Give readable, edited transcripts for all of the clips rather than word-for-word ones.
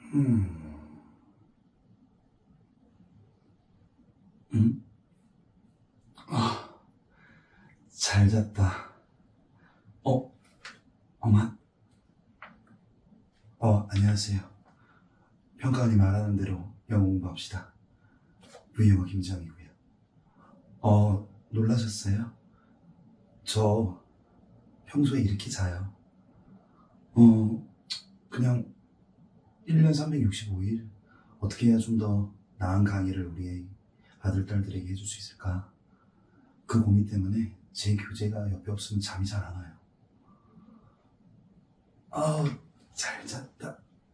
음, 음? 아, 잘 잤다. 어, 엄마? 안녕하세요. 평가원이 말하는 대로 영어 공부합시다. V영어 김지영이고요. 놀라셨어요? 저 평소에 이렇게 자요. 어, 그냥 1년 365일 어떻게 해야 좀 더 나은 강의를 우리 아들, 딸들에게 해줄 수 있을까? 그 고민 때문에 제 교재가 옆에 없으면 잠이 잘 안 와요. 아우, 잘 잤다.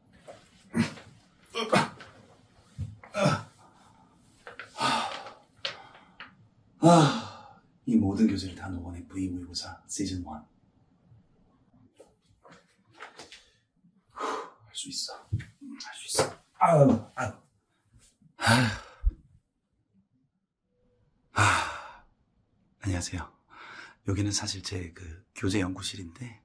이 모든 교재를 다 녹아낸 V 모의고사 시즌 1. 할 수 있어. 할 수 있어. 안녕하세요. 여기는 사실 제 교재 연구실인데,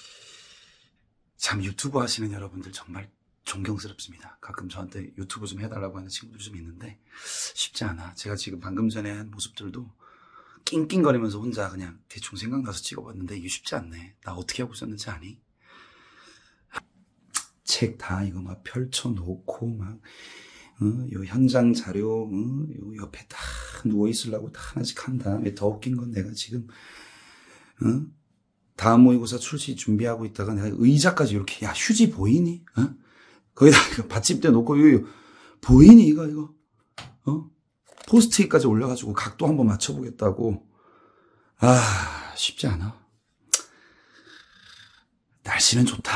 참 유튜브 하시는 여러분들 정말 존경스럽습니다. 가끔 저한테 유튜브 좀 해달라고 하는 친구들 좀 있는데 쉽지 않아. 제가 지금 방금 전에 한 모습들도 낑낑거리면서 혼자 그냥 대충 생각나서 찍어봤는데 이게 쉽지 않네. 나 어떻게 하고 있었는지 아니? 책 다 이거 막 펼쳐놓고 막 요 현장 자료 요 옆에 다 누워있으려고 다 하나씩 한 다음에 더 웃긴 건 내가 지금 다음 모의고사 출시 준비하고 있다가 내가 의자까지 이렇게, 야, 휴지 보이니? 거기다 이거 받침대 놓고, 이거 보이니? 이거, 포스트잇까지 올려가지고 각도 한번 맞춰보겠다고. 쉽지 않아. 날씨는 좋다.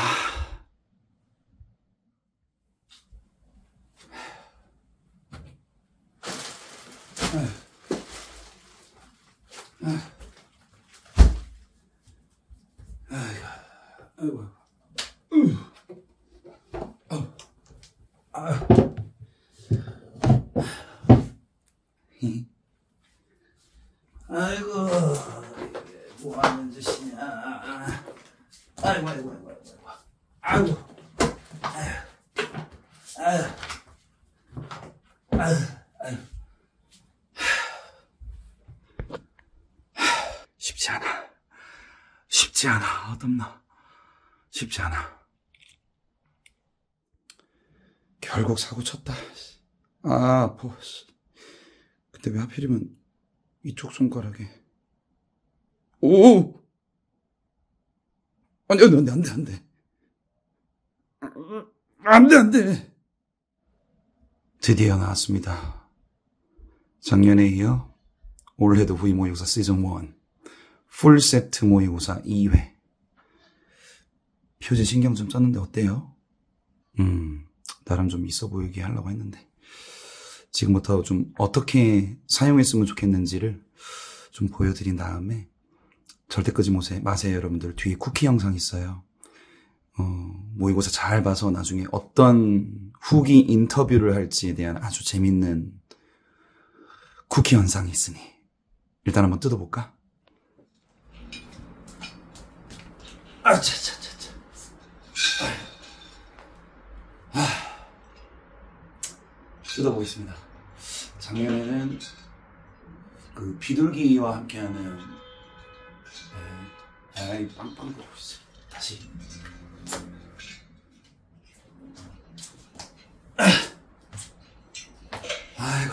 아이고. 아이고, 이게 뭐 하는 짓이냐. 아이고. 아이고. 아이고. 쉽지 않아. 어둡나. 쉽지 않아. 결국 사고 쳤다. 아파. 근데 왜 하필이면 이쪽 손가락에. 오! 아니, 안 돼. 안 돼. 드디어 나왔습니다. 작년에 이어 올해도 V 모의고사 시즌 1 풀세트 모의고사 2회. 표지 신경 좀 썼는데 어때요? 나름 좀 있어 보이게 하려고 했는데 지금부터 좀 어떻게 사용했으면 좋겠는지를 좀 보여드린 다음에 절대 끄지 마세요 여러분들. 뒤에 쿠키 영상 있어요. 모의고사 잘 봐서 나중에 어떤 후기 인터뷰를 할지에 대한 아주 재밌는 쿠키 영상이 있으니 일단 한번 뜯어볼까? 뜯어보겠습니다. 작년에는 비둘기와 함께하는 빵빵 거리고 있어. 다시. 아이고,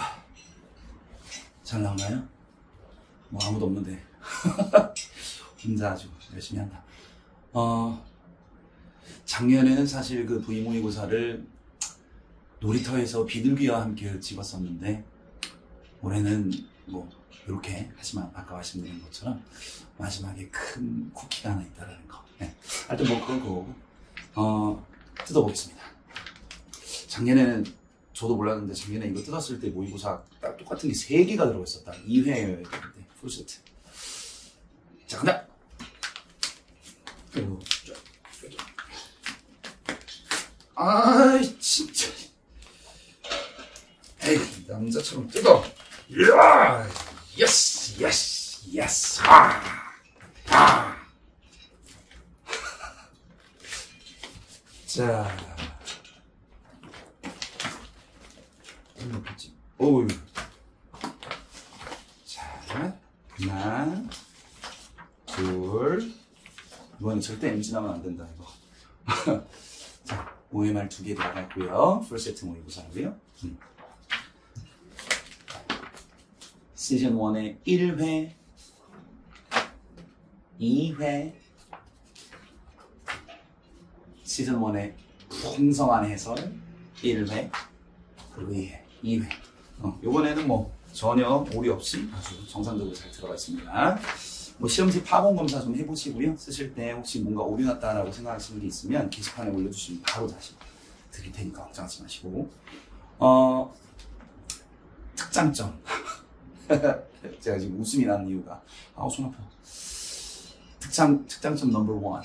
잘 나오나요? 뭐 아무도 없는데 혼자 아주 열심히 한다. 작년에는 사실 V 모의고사를 놀이터에서 비둘기와 함께 찍었었는데 올해는 뭐 이렇게, 하지만 아까 말씀드린 것처럼 마지막에 큰 쿠키가 하나 있다라는 거. 네. 하여튼 뭐 그건 그거고. 뜯어보겠습니다. 작년에는 저도 몰랐는데 작년에 이거 뜯었을 때 모의고사 딱 똑같은 게 3개가 들어있었다. 2회여야 되는데 풀세트. 자, 간다. 아이 진짜. 에이, 남자처럼 뜯어. 이야, 예스. 자, 높겠지. 어우. 자, 하나, 둘. 이거는 절대 MG 나면 안 된다, 이거. 자, OMR 2개 들어갔고요. 풀세트 모의고사고요. 시즌 1의 1회, 2회, 시즌 1의 풍성한 해설 1회, 그리고 2회. 요번에는 뭐 전혀 오리 없이 아주 정상적으로 잘 들어가 있습니다. 뭐 시험지 파본 검사 좀 해보시고요. 쓰실 때 혹시 뭔가 오류 났다라고 생각하시는 게 있으면 게시판에 올려주시면 바로 다시 드릴 테니까 걱정하지 마시고. 특장점. 제가 지금 웃음이 나는 이유가 손 아파. 특장점 넘버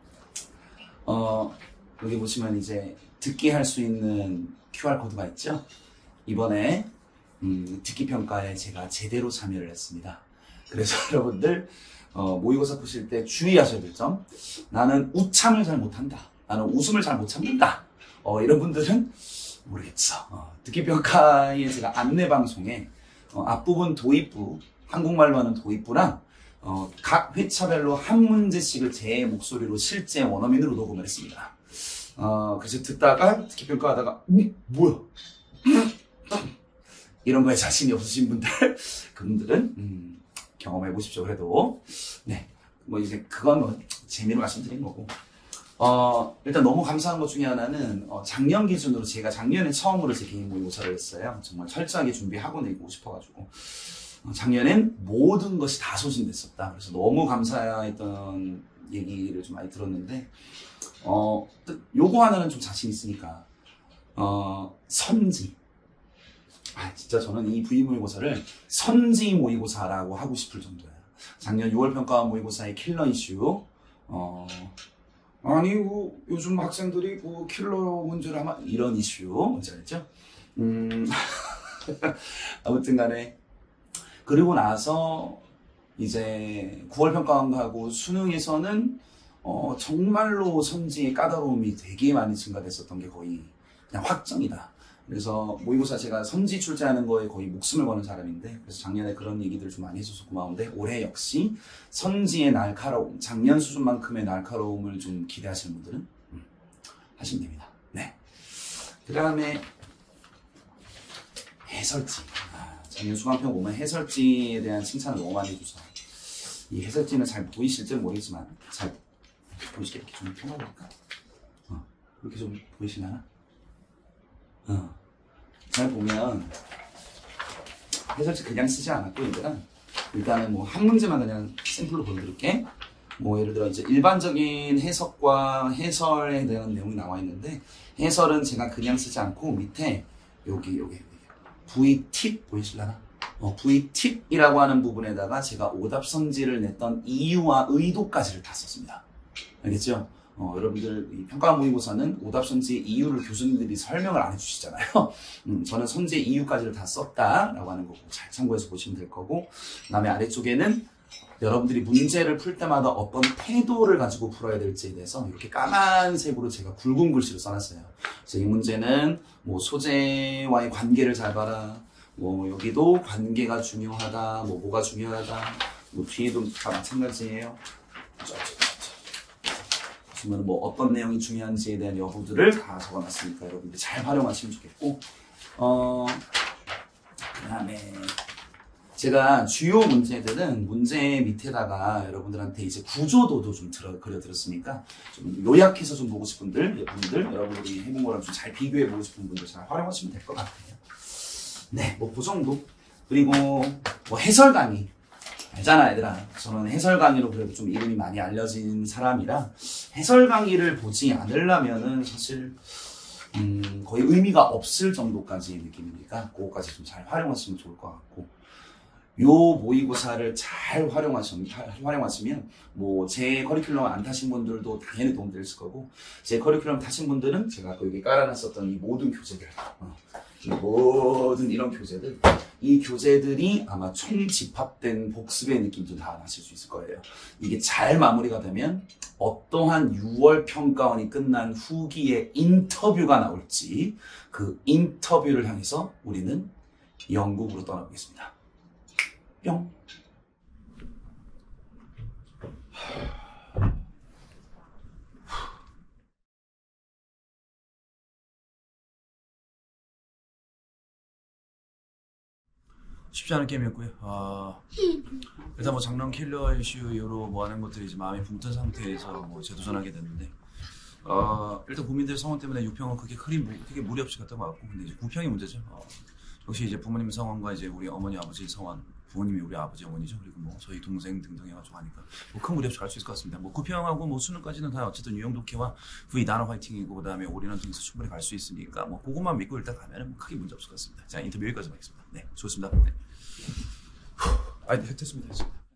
1. 여기 보시면 이제 듣기 할 수 있는 QR코드가 있죠. 이번에 듣기 평가에 제가 제대로 참여를 했습니다. 그래서 여러분들 모의고사 푸실 때 주의하셔야 될 점, 나는 우참을 잘 못한다, 나는 웃음을 잘 못 참는다, 이런 분들은 모르겠어. 듣기 평가에 제가 안내 방송에 앞부분 도입부, 한국말로 하는 도입부랑 각 회차별로 한 문제씩을 제 목소리로 실제 원어민으로 녹음을 했습니다. 그래서 듣다가 듣기 평가하다가 뭐야? 이런 거에 자신이 없으신 분들, 그분들은 경험해 보십시오. 그래도 네, 뭐 이제 그건 뭐 재미로 말씀드린 거고. 일단 너무 감사한 것 중에 하나는 작년 기준으로 제가 작년에 처음으로 제 개인 모의고사를 했어요. 정말 철저하게 준비하고 내고 싶어가지고 작년엔 모든 것이 다 소진됐었다. 그래서 너무 감사했던 얘기를 좀 많이 들었는데 요거 하나는 좀 자신 있으니까 선지. 진짜 저는 이 V모의고사를 선지 모의고사라고 하고 싶을 정도예요. 작년 6월 평가 모의고사의 킬러 이슈. 아니, 요즘 학생들이 킬러 문제를 하면 이런 이슈. 뭔지 알죠? 아무튼 간에. 그리고 나서 이제 9월 평가하고 수능에서는 정말로 선지의 까다로움이 되게 많이 증가됐었던 게 거의 그냥 확정이다. 그래서 모의고사 제가 선지 출제하는 거에 거의 목숨을 거는 사람인데, 그래서 작년에 그런 얘기들을 좀 많이 해줘서 고마운데, 올해 역시 선지의 날카로움, 작년 수준만큼의 날카로움을 좀 기대하시는 분들은 하시면 됩니다. 네. 그 다음에 해설지. 작년 수강평 보면 해설지에 대한 칭찬을 너무 많이 해줘서 이 해설지는 잘 보이실지 모르겠지만 잘 보이시게 이렇게 좀 펴봐볼까? 이렇게 좀 보이시나? 잘 보면 해설지 그냥 쓰지 않았고, 일단은 뭐 한 문제만 그냥 샘플로 보여드릴게. 뭐 예를 들어 이제 일반적인 해석과 해설에 대한 내용이 나와 있는데, 해설은 제가 그냥 쓰지 않고 밑에 여기 V팁 보이실라나? V팁이라고 하는 부분에다가 제가 오답 선지를 냈던 이유와 의도까지를 다 썼습니다. 알겠죠? 여러분들 이 평가 모의고사는 오답 선지의 이유를 교수님들이 설명을 안 해주시잖아요. 저는 선지의 이유까지를 다 썼다라고 하는 거고 잘 참고해서 보시면 될 거고, 그 다음에 아래쪽에는 여러분들이 문제를 풀 때마다 어떤 태도를 가지고 풀어야 될지에 대해서 이렇게 까만색으로 제가 굵은 글씨로 써놨어요. 그래서 이 문제는 뭐 소재와의 관계를 잘 봐라, 뭐 여기도 관계가 중요하다, 뭐가 중요하다, 뭐 뒤에도 다 마찬가지예요. 보시면 뭐 어떤 내용이 중요한지에 대한 여부들을 다 적어놨으니까 여러분들 잘 활용하시면 좋겠고, 그 다음에 제가 주요 문제들은 문제 밑에다가 여러분들한테 이제 구조도도 좀 그려드렸으니까 좀 요약해서 좀 보고 싶은 분들, 여러분들이 해본 거랑 좀 잘 비교해 보고 싶은 분들 잘 활용하시면 될 것 같아요. 네, 뭐 그 정도. 그리고 뭐 해설 강의. 알잖아, 얘들아. 저는 해설 강의로 그래도 좀 이름이 많이 알려진 사람이라 해설 강의를 보지 않으려면은 사실 거의 의미가 없을 정도까지의 느낌이니까 그거까지 좀 잘 활용하시면 좋을 것 같고, 요 모의고사를 잘 활용하시면 뭐 제 커리큘럼 안 타신 분들도 당연히 도움될 거고, 제 커리큘럼 타신 분들은 제가 아까 여기 깔아놨었던 이 모든 교재들 이 모든 이런 교재들, 이 교재들이 아마 총집합된 복습의 느낌도 다 나실 수 있을 거예요. 이게 잘 마무리가 되면 어떠한 6월 평가원이 끝난 후기에 인터뷰가 나올지 그 인터뷰를 향해서 우리는 영국으로 떠나보겠습니다. 뿅. 쉽지 않은 게임이었고요. 일단 뭐 장난 킬러 이슈 이후로 뭐 하는 것들이 이제 마음이 붕 뜬 상태에서 뭐 재도전하게 됐는데 일단 국민들 성원 때문에 6평은 크게 무리 없이 갔던 것 같고, 근데 이제 9평이 문제죠. 역시 이제 부모님 성원과 이제 우리 어머니 아버지 성원, 부모님이 우리 아버지 어머니죠. 그리고 뭐 저희 동생 등등 해가지고 하니까 뭐 큰 무리 없이 갈 수 있을 것 같습니다. 뭐 9평하고 뭐 수능까지는 다 어쨌든 유형 독해와 V 단어 화이팅이고 그다음에 올인원 등에서 충분히 갈 수 있으니까 뭐 그것만 믿고 일단 가면은 뭐 크게 문제 없을 것 같습니다. 자, 인터뷰 여기까지 하겠습니다. 네, 좋습니다. 네. 됐습니다.